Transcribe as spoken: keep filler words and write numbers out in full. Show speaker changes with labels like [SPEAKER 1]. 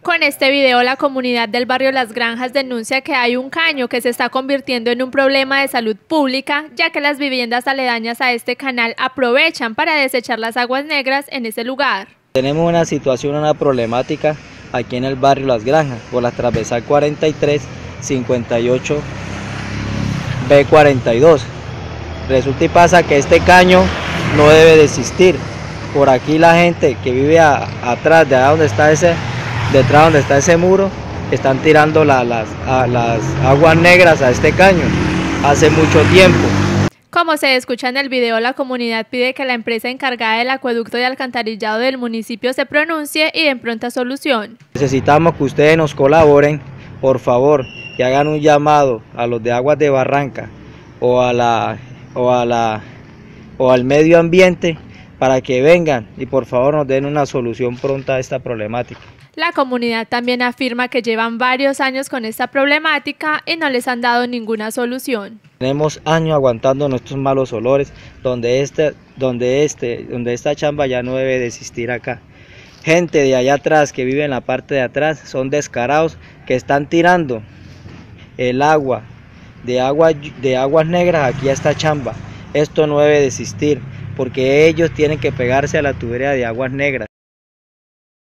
[SPEAKER 1] Con este video, la comunidad del barrio Las Granjas denuncia que hay un caño que se está convirtiendo en un problema de salud pública, ya que las viviendas aledañas a este canal aprovechan para desechar las aguas negras en ese lugar.
[SPEAKER 2] Tenemos una situación, una problemática aquí en el barrio Las Granjas, por la transversal cuarenta y tres cincuenta y ocho B cuarenta y dos. Resulta y pasa que este caño no debe de existir. Por aquí la gente que vive a, atrás de allá donde está ese detrás donde está ese muro, están tirando la, las, a, las aguas negras a este caño hace mucho tiempo.
[SPEAKER 1] Como se escucha en el video, la comunidad pide que la empresa encargada del acueducto y alcantarillado del municipio se pronuncie y den pronta solución.
[SPEAKER 2] Necesitamos que ustedes nos colaboren, por favor, que hagan un llamado a los de Aguas de Barranca o a la o a la o al medio ambiente para que vengan y por favor nos den una solución pronta a esta problemática.
[SPEAKER 1] La comunidad también afirma que llevan varios años con esta problemática y no les han dado ninguna solución.
[SPEAKER 2] Tenemos años aguantando nuestros malos olores, donde, este, donde, este, donde esta chamba ya no debe de existir acá. Gente de allá atrás que vive en la parte de atrás son descarados que están tirando el agua de, agua, de aguas negras aquí a esta chamba. Esto no debe de existir porque ellos tienen que pegarse a la tubería de aguas negras.